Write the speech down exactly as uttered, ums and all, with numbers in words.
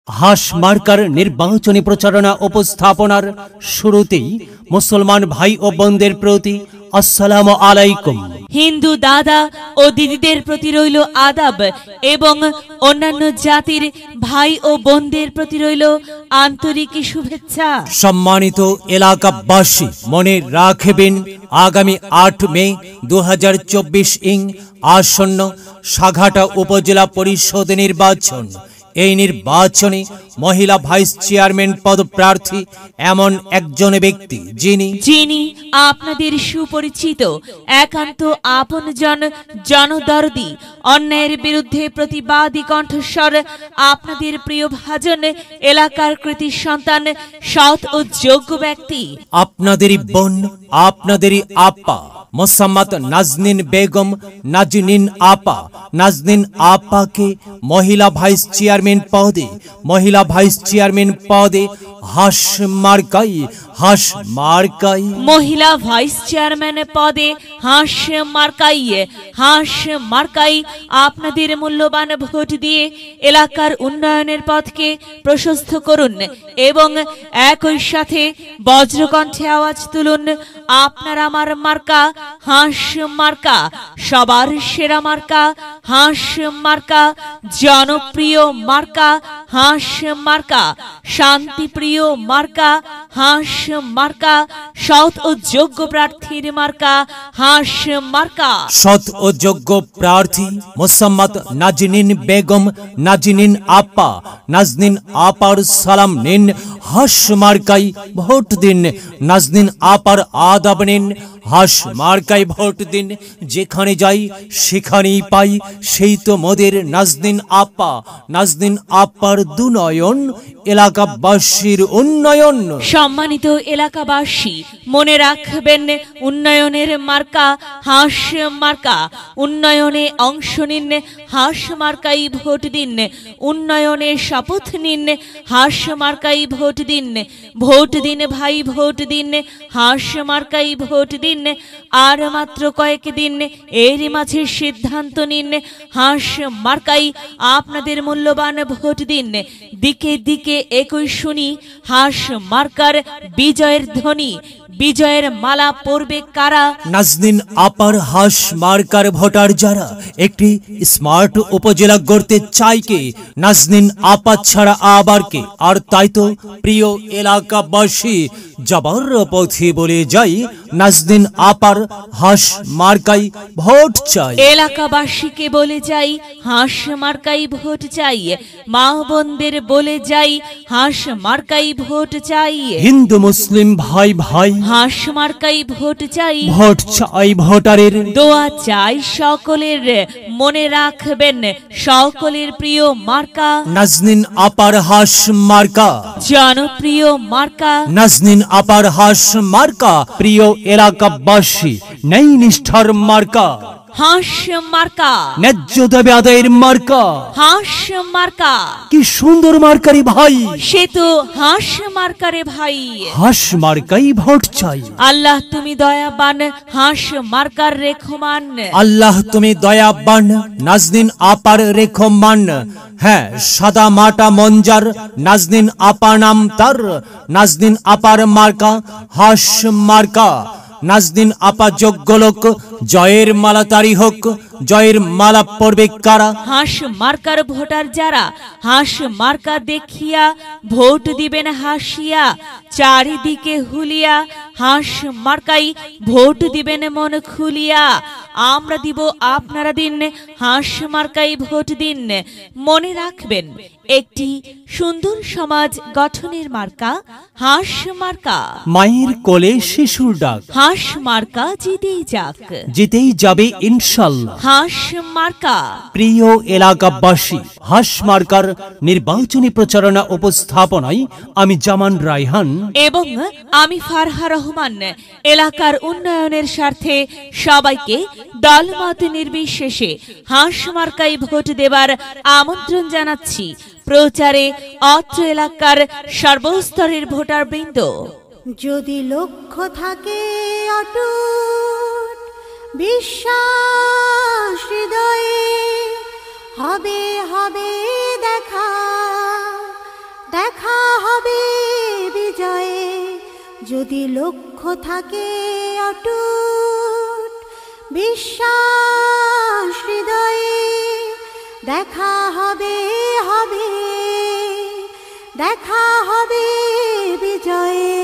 হাস marker নির্বাচনী প্রচারণা উপস্থাপনার শুরুতেই মুসলমান ভাই ও বোনদের প্রতি আসসালামু আলাইকুম। হিন্দু দাদা ও দিদিদের প্রতি রইল আদাব এবং অন্যান্য জাতির ভাই ও বোনদের প্রতি রইল আন্তরিক শুভেচ্ছা। সম্মানিত এলাকাবাসী, মনে রাখবেন আগামী আট মে দু হাজার চব্বিশ ইং আসন্ন সাঘাটা উপজেলা পরিষদ নির্বাচন। এই নির্বাচনে মহিলা ভাইস চেয়ারম্যান পদপ্রার্থী এমন একজন ব্যক্তি যিনি যিনি আপনাদের সুপরিচিত, একান্ত আপনজন, জনদরদি, অন্যায়ের বিরুদ্ধে প্রতিবাদী কণ্ঠস্বর, আপনাদের প্রিয় ভাজন, এলাকার কৃতি সন্তান, সৎ ও যোগ্য ব্যক্তি, আপনাদেরই বোন, আপনাদেরই আপা মোসাম্মত নাজনীন বেগম নাজনীন আপা। নাজনীন আপাকে মহিলা ভাইস চেয়ারম্যান পদে মহিলা ভাইস চেয়ারম্যান পদে হাস মার্কাই হাস মার্কাই মহিলা ভাইস চেয়ারম্যান পদে হাস মার্কাই হাস মার্কাই আপনাদের মূল্যবান ভোট দিয়ে এলাকার উন্নয়নের পথকে প্রশস্ত করুন এবং একই সাথে বজ্রকণ্ঠে আওয়াজ তুলুন, আপনার আমার মার্কা হাস মার্কা, সবার সেরা মার্কা হাস মার্কা, জনপ্রিয় মার্কা হাস মার্কা, শান্তিপ্রিয় মার্কা হাস মার্কা, সৎ ও যোগ্য প্রার্থীর মার্কা হাস মার্কা। সৎ ও যোগ্য প্রার্থী মোসাম্মত নাজনীন বেগম নাজনীন আপা। নাজনীন আপার সালাম নিন, হাস মার্কাই ভোট দিন। নাজনীন আপার আদাব নিন, হাস মার্কাই ভোট দিন। যেখানে যাই সেখানেই পাই সেই তো মোদের নাজনীন আপা। নাজনীন আপার দুনয়ন, এলাকাবাসীর উন্নয়ন। সম্মানিত এলাকাবাসী, মনে রাখবেন উন্নয়নের মার্কা হাস মার্কা। উন্নয়নে অংশ নিন, হাস মার্কাই ভোট দিন। উন্নয়নে শপথ নিন, হাস মার্কাই ভোট দিন। ভোট দিন ভাই, ভোট দিন, হাস মার্কাই ভোট দিন। আর মাত্র কয়েক দিন, এর মাঝে সিদ্ধান্ত নিন, হাস মার্কাই আপনাদের মূল্যবান ভোট দিন। দিকে দিকে একই শুনি হাস মার্কার বিজয়ের ধ্বনি। বিজয়ের মালা পরবে কারা? নাজনীন আপার হাস মার্কার ভোটার যারা একটি স্মার্ট উপজেলা গড়তে চায় কে? নাজনীন আপা ছাড়া আবার কে? আর তাই তো প্রিয় এলাকাবাসী, যাবার পথে বলে যাই নাজনীন আপার হাস মার্কাই ভোট চাই। এলাকাবাসীকে বলে যাই হাস মার্কাই ভোট চাই। মা বোনদের বলে যাই হাস মার্কাই ভোট চাই। হিন্দু মুসলিম ভাই ভাই হাস মার্কাই ভোট চাই। ভোট চাই ভোটারের, দোয়া চাই সকলের। মনে রাখবেন সকলের প্রিয় মার্কা নাজনীন আপার হাস মার্কা, জনপ্রিয় মার্কা। নাজনীন আপার হাস মার্কা, প্রিয় এলাকাবাসী নেই নিষ্ঠার মার্কা, হাস মার্কা, ন্যায্য দাবি আদায়ের মার্কা। হাস মার্কা, কি সুন্দর মার্কারি ভাই, সে তো হাস মার্কারে ভাই। হাস মার্কাই ভোট চাই। আল্লাহ তুমি দয়াবান, হাস মার্কার রেখমান। আল্লাহ তুমি দয়াবান, নাজনীন আপার রেখমান। হ্যাঁ, সাদা মাটা মঞ্জার নাজনীন আপা নাম তার। নাজনীন আপার মার্কা হাস মার্কা। নাজনীন আপা যোগ্য লোক, জয়ের মালা তারি হোক। জয়ের মালা পড়বে কারা? হাস মার্কার ভোটার যারা হাস মার্কা দেখিয়া ভোট দিবেন হাসিয়া। চারিদিকে হুলিয়া হাস মার্কাই ভোট দিবেন মন খুলিয়া। আমরা দিব, আপনারা দিন, হাস মার্কাই ভোট দিন। মনে রাখবেন একটি সুন্দর সমাজ গঠনের মার্কা হাস মার্কা। মায়ের কোলে শিশুর ডাক, হাস মার্কা জিতেই যাক, জিতেই যাবে ইনশাল্লাহ। হাস মার্কা। প্রিয় এলাকাবাসী, হাস মার্কার নির্বাচনী প্রচারণা উপস্থাপনায় আমি জামান রায়হান এবং আমি ফারহা রহমান এলাকার উন্নয়নের স্বার্থে সবাইকে দলমত নির্বিশেষে হাস মার্কায় ভোট দেবার আমন্ত্রণ জানাচ্ছি। প্রচারে অত্র এলাকার সর্বস্তরের ভোটার বৃন্দ। যদি লক্ষ্য থাকে অটুট বিশ্বাস হৃদয়ে, হবে হবে দেখা যদি লক্ষ্য থাকে অটুট, বিশ্বাস হৃদয়ে, দেখা হবে হবে, দেখা হবে বিজয়ে।